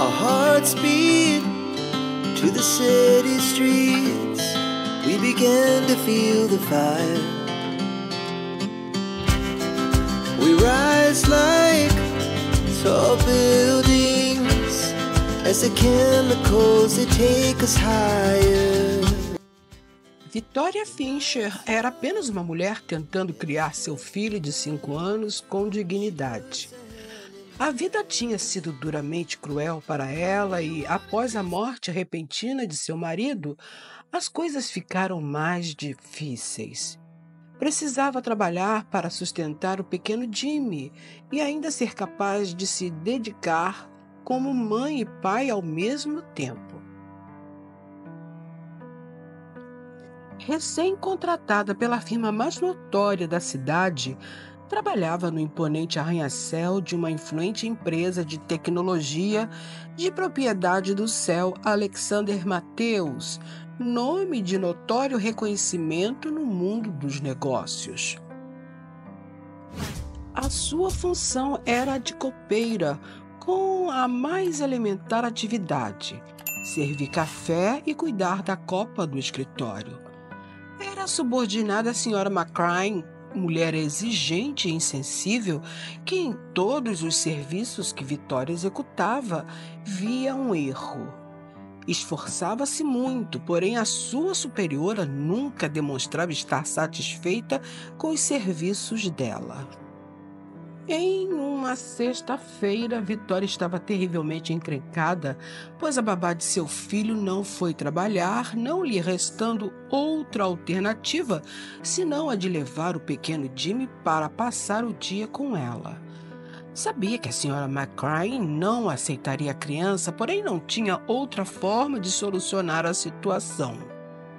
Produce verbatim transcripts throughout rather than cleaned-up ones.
Our hearts beat to the city streets. We began to feel the fire. We rise like tall buildings as the chemicals they take us higher. Victoria Fincher era apenas uma mulher tentando criar seu filho de cinco anos com dignidade. A vida tinha sido duramente cruel para ela e, após a morte repentina de seu marido, as coisas ficaram mais difíceis. Precisava trabalhar para sustentar o pequeno Jimmy e ainda ser capaz de se dedicar como mãe e pai ao mesmo tempo. Recém-contratada pela firma mais notória da cidade, trabalhava no imponente arranha-céu de uma influente empresa de tecnologia de propriedade do céu Alexander Mateus, nome de notório reconhecimento no mundo dos negócios. A sua função era a de copeira, com a mais elementar atividade: servir café e cuidar da copa do escritório. Era subordinada à senhora McCrane, mulher exigente e insensível, que em todos os serviços que Victoria executava via um erro. Esforçava-se muito, porém a sua superiora nunca demonstrava estar satisfeita com os serviços dela. Em uma sexta-feira, Victoria estava terrivelmente encrencada, pois a babá de seu filho não foi trabalhar, não lhe restando outra alternativa senão a de levar o pequeno Jimmy para passar o dia com ela. Sabia que a senhora McCrane não aceitaria a criança, porém não tinha outra forma de solucionar a situação.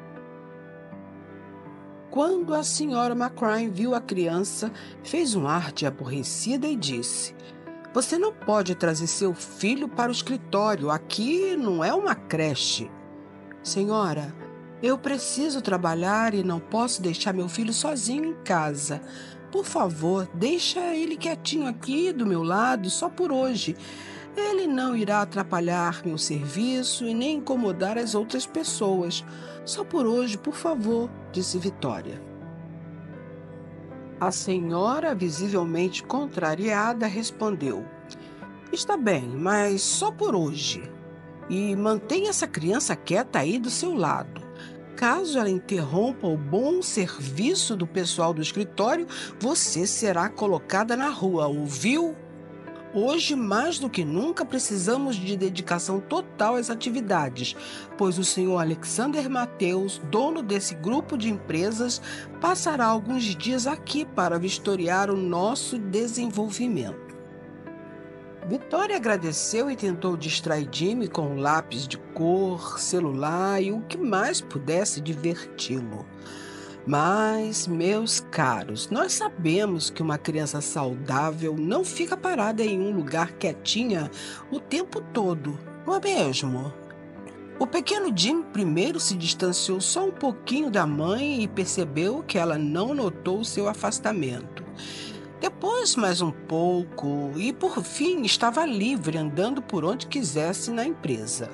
Quando a senhora McCrane viu a criança, fez um ar de aborrecida e disse: "Você não pode trazer seu filho para o escritório. Aqui não é uma creche." "Senhora, eu preciso trabalhar e não posso deixar meu filho sozinho em casa. Por favor, deixa ele quietinho aqui do meu lado só por hoje. Ele não irá atrapalhar meu serviço e nem incomodar as outras pessoas. Só por hoje, por favor," disse Victoria. A senhora, visivelmente contrariada, respondeu: "Está bem, mas só por hoje. E mantenha essa criança quieta aí do seu lado. Caso ela interrompa o bom serviço do pessoal do escritório, você será colocada na rua, ouviu? Hoje, mais do que nunca, precisamos de dedicação total às atividades, pois o senhor Alexander Mateus, dono desse grupo de empresas, passará alguns dias aqui para vistoriar o nosso desenvolvimento." Victoria agradeceu e tentou distrair Jimmy com um lápis de cor, celular e o que mais pudesse diverti-lo. Mas, meus caros, nós sabemos que uma criança saudável não fica parada em um lugar quietinha o tempo todo, não é mesmo? O pequeno Jim primeiro se distanciou só um pouquinho da mãe e percebeu que ela não notou seu afastamento. Depois mais um pouco e, por fim, estava livre, andando por onde quisesse na empresa.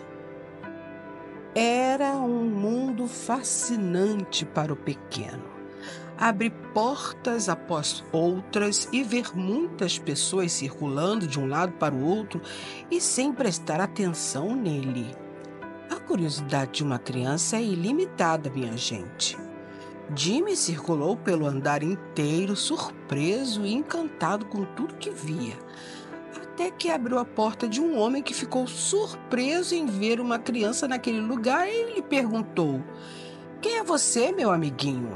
Era um mundo fascinante para o pequeno. Abrir portas após outras e ver muitas pessoas circulando de um lado para o outro e sem prestar atenção nele. A curiosidade de uma criança é ilimitada, minha gente. Jimmy circulou pelo andar inteiro, surpreso e encantado com tudo que via, até que abriu a porta de um homem que ficou surpreso em ver uma criança naquele lugar e lhe perguntou: "Quem é você, meu amiguinho?"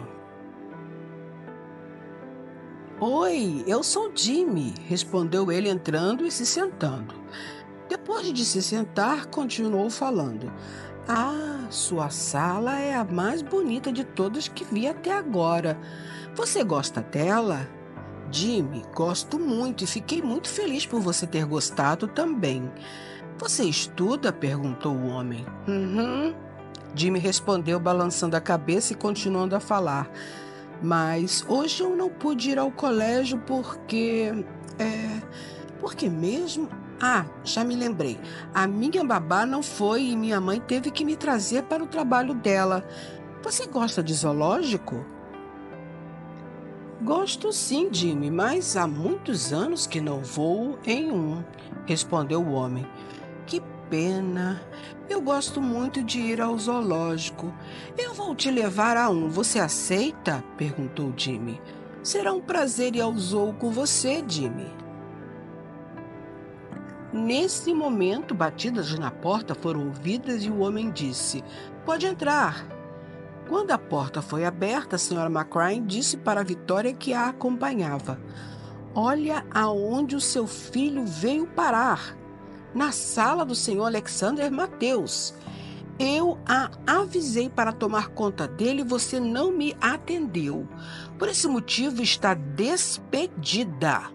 "Oi, eu sou Jimmy", respondeu ele entrando e se sentando. Depois de se sentar, continuou falando: "Ah, sua sala é a mais bonita de todas que vi até agora. Você gosta dela?" "Jimmy, gosto muito e fiquei muito feliz por você ter gostado também." "Você estuda?" perguntou o homem. "Uhum." Jimmy respondeu, balançando a cabeça e continuando a falar. "Mas hoje eu não pude ir ao colégio porque... É... Por que mesmo? Ah, já me lembrei. A minha babá não foi e minha mãe teve que me trazer para o trabalho dela. Você gosta de zoológico? Gosto sim, Jimmy, mas há muitos anos que não vou em um, respondeu o homem. Que pena. Eu gosto muito de ir ao zoológico. Eu vou te levar a um. Você aceita? Perguntou Jimmy. Será um prazer ir ao zoo com você, Jimmy. Nesse momento, batidas na porta foram ouvidas e o homem disse: Pode entrar. Quando a porta foi aberta, a senhora McCrane disse para a Vitória que a acompanhava: Olha aonde o seu filho veio parar. Na sala do senhor Alexander Mateus. Eu a avisei para tomar conta dele e você não me atendeu. Por esse motivo está despedida.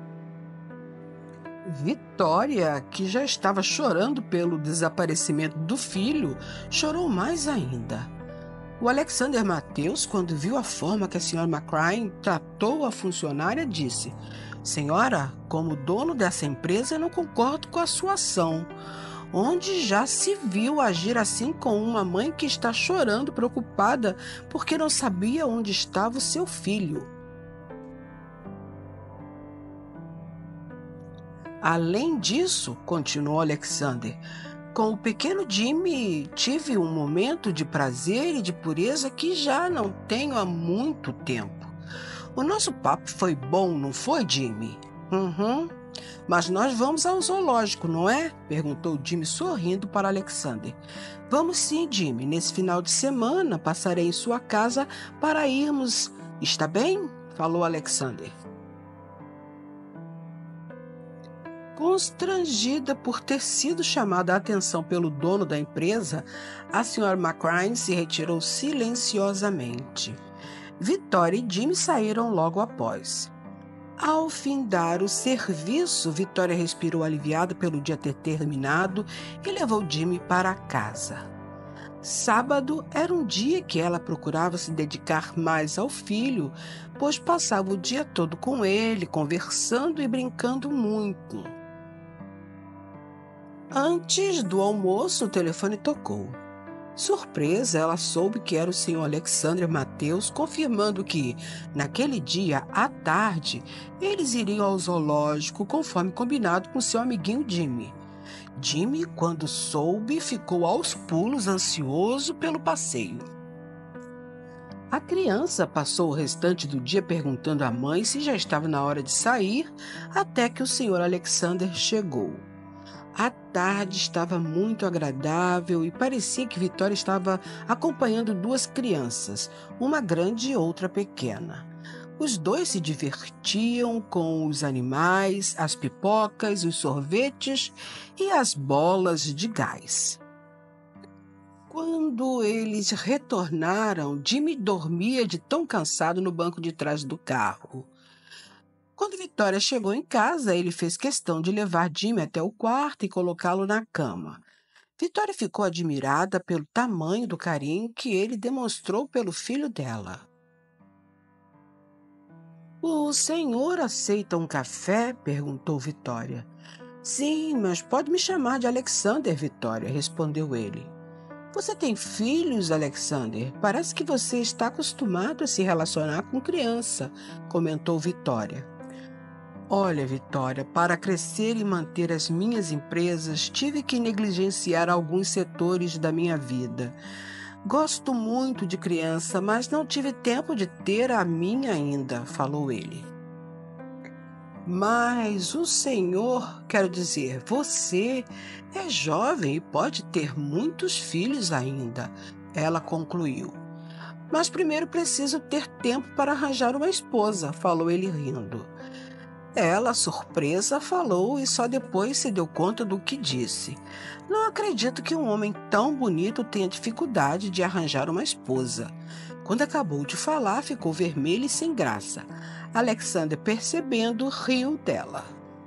Vitória, que já estava chorando pelo desaparecimento do filho, chorou mais ainda. O Alexander Mateus, quando viu a forma que a senhora McCrane tratou a funcionária, disse: Senhora, como dono dessa empresa, eu não concordo com a sua ação. Onde já se viu agir assim com uma mãe que está chorando, preocupada, porque não sabia onde estava o seu filho? Além disso, continuou Alexander, com o pequeno Jimmy tive um momento de prazer e de pureza que já não tenho há muito tempo. O nosso papo foi bom, não foi, Jimmy? Uhum. Mas nós vamos ao zoológico, não é? Perguntou Jimmy sorrindo para Alexander. Vamos sim, Jimmy. Nesse final de semana passarei em sua casa para irmos. Está bem? Falou Alexander. Constrangida por ter sido chamada a atenção pelo dono da empresa, a senhora McCrane se retirou silenciosamente. Vitória e Jimmy saíram logo após. Ao findar o serviço, Vitória respirou aliviada pelo dia ter terminado e levou Jimmy para casa. Sábado era um dia que ela procurava se dedicar mais ao filho, pois passava o dia todo com ele, conversando e brincando muito. Antes do almoço, o telefone tocou. Surpresa, ela soube que era o senhor Alexander Mateus, confirmando que, naquele dia, à tarde, eles iriam ao zoológico, conforme combinado com seu amiguinho Jimmy. Jimmy, quando soube, ficou aos pulos, ansioso pelo passeio. A criança passou o restante do dia perguntando à mãe se já estava na hora de sair, até que o senhor Alexander chegou. A tarde estava muito agradável e parecia que Vitória estava acompanhando duas crianças, uma grande e outra pequena. Os dois se divertiam com os animais, as pipocas, os sorvetes e as bolas de gás. Quando eles retornaram, Jimmy dormia de tão cansado no banco de trás do carro. Quando Vitória chegou em casa, ele fez questão de levar Jimmy até o quarto e colocá-lo na cama. Vitória ficou admirada pelo tamanho do carinho que ele demonstrou pelo filho dela. O senhor aceita um café? Perguntou Vitória. Sim, mas pode me chamar de Alexander, Vitória, respondeu ele. Você tem filhos, Alexander? Parece que você está acostumado a se relacionar com criança, comentou Vitória. Olha, Vitória, para crescer e manter as minhas empresas, tive que negligenciar alguns setores da minha vida. Gosto muito de criança, mas não tive tempo de ter a minha ainda, falou ele. Mas o senhor, quero dizer, você é jovem e pode ter muitos filhos ainda, ela concluiu. Mas primeiro preciso ter tempo para arranjar uma esposa, falou ele rindo. Ela, surpresa, falou e só depois se deu conta do que disse. Não acredito que um homem tão bonito tenha dificuldade de arranjar uma esposa. Quando acabou de falar, ficou vermelha e sem graça. Alexander, percebendo, riu dela.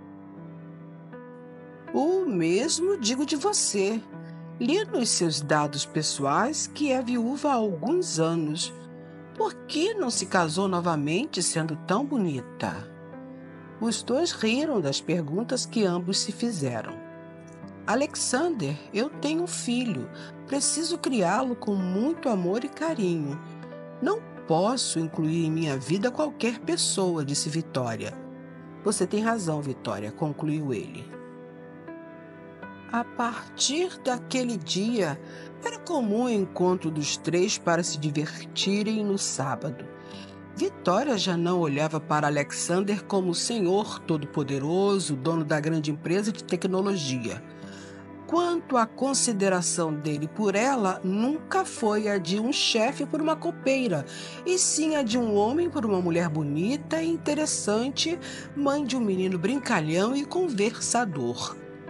O mesmo digo de você. Li nos seus dados pessoais que é viúva há alguns anos. Por que não se casou novamente sendo tão bonita? Os dois riram das perguntas que ambos se fizeram. Alexander, eu tenho um filho. Preciso criá-lo com muito amor e carinho. Não posso incluir em minha vida qualquer pessoa, disse Vitória. Você tem razão, Vitória, concluiu ele. A partir daquele dia, era comum o encontro dos três para se divertirem no sábado. Vitória já não olhava para Alexander como o senhor todo-poderoso, dono da grande empresa de tecnologia. Quanto à consideração dele por ela, nunca foi a de um chefe por uma copeira, e sim a de um homem por uma mulher bonita e interessante, mãe de um menino brincalhão e conversador.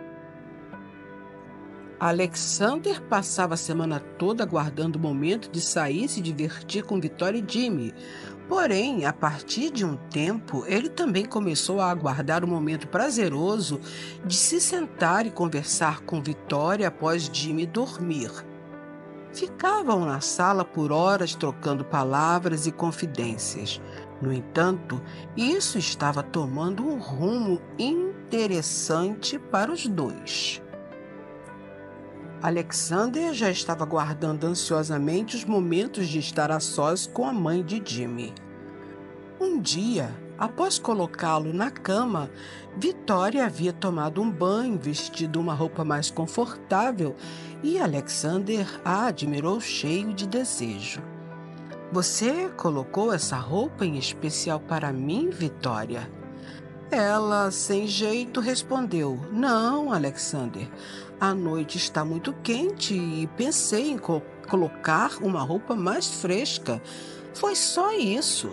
Alexander passava a semana toda aguardando o momento de sair e se divertir com Vitória e Jimmy. Porém, a partir de um tempo, ele também começou a aguardar o momento prazeroso de se sentar e conversar com Vitória após Jimmy dormir. Ficavam na sala por horas trocando palavras e confidências. No entanto, isso estava tomando um rumo interessante para os dois. Alexander já estava aguardando ansiosamente os momentos de estar a sós com a mãe de Jimmy. Um dia, após colocá-lo na cama, Vitória havia tomado um banho, vestido uma roupa mais confortável, e Alexander a admirou cheio de desejo. Você colocou essa roupa em especial para mim, Vitória? Ela, sem jeito, respondeu: Não, Alexander. A noite está muito quente e pensei em co- colocar uma roupa mais fresca. Foi só isso.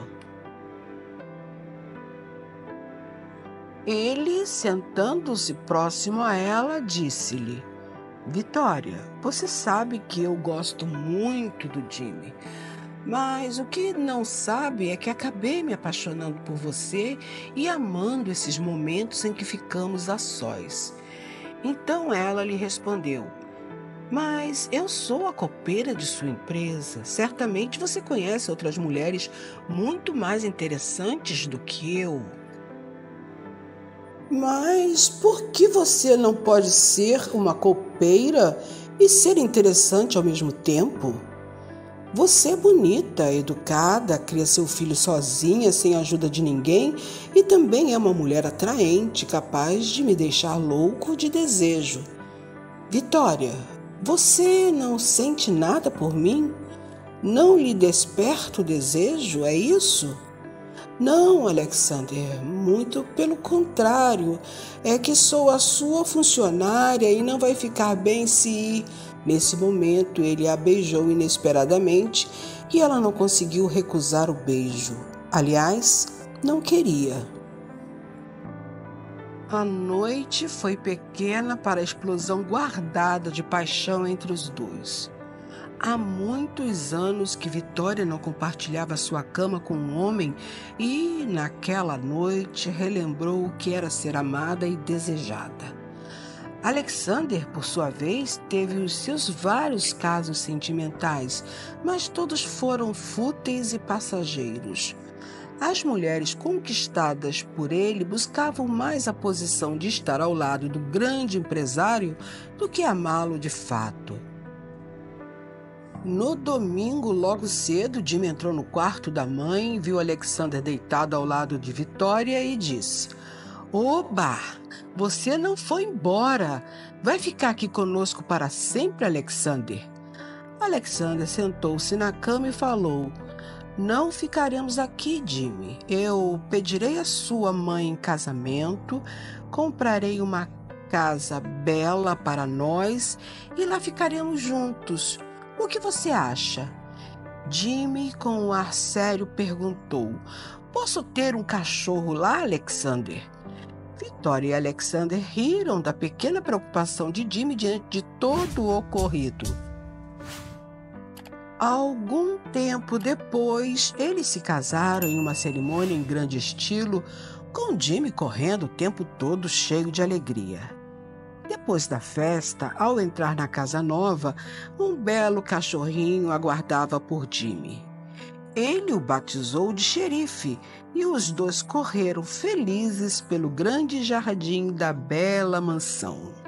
Ele, sentando-se próximo a ela, disse-lhe: Vitória, você sabe que eu gosto muito do Jimmy. Mas o que não sabe é que acabei me apaixonando por você e amando esses momentos em que ficamos a sós. Então ela lhe respondeu: Mas eu sou a copeira de sua empresa. Certamente você conhece outras mulheres muito mais interessantes do que eu. Mas por que você não pode ser uma copeira e ser interessante ao mesmo tempo? Você é bonita, educada, cria seu filho sozinha, sem a ajuda de ninguém, e também é uma mulher atraente, capaz de me deixar louco de desejo. Vitória, você não sente nada por mim? Não lhe desperta o desejo, é isso? Não, Alexander, muito pelo contrário. É que sou a sua funcionária e não vai ficar bem se... Nesse momento, ele a beijou inesperadamente e ela não conseguiu recusar o beijo. Aliás, não queria. A noite foi pequena para a explosão guardada de paixão entre os dois. Há muitos anos que Vitória não compartilhava sua cama com um homem e, naquela noite, relembrou o que era ser amada e desejada. Alexander, por sua vez, teve os seus vários casos sentimentais, mas todos foram fúteis e passageiros. As mulheres conquistadas por ele buscavam mais a posição de estar ao lado do grande empresário do que amá-lo de fato. No domingo, logo cedo, Jimmy entrou no quarto da mãe, viu Alexander deitado ao lado de Vitória e disse: Oba! Você não foi embora. Vai ficar aqui conosco para sempre, Alexander. Alexander sentou-se na cama e falou: Não ficaremos aqui, Jimmy. Eu pedirei a sua mãe em casamento, comprarei uma casa bela para nós e lá ficaremos juntos. O que você acha? Jimmy, com um ar sério, perguntou: Posso ter um cachorro lá, Alexander? Vitória e Alexander riram da pequena preocupação de Jimmy diante de todo o ocorrido. Algum tempo depois, eles se casaram em uma cerimônia em grande estilo, com Jimmy correndo o tempo todo cheio de alegria. Depois da festa, ao entrar na casa nova, um belo cachorrinho aguardava por Jimmy. Ele o batizou de xerife e os dois correram felizes pelo grande jardim da bela mansão.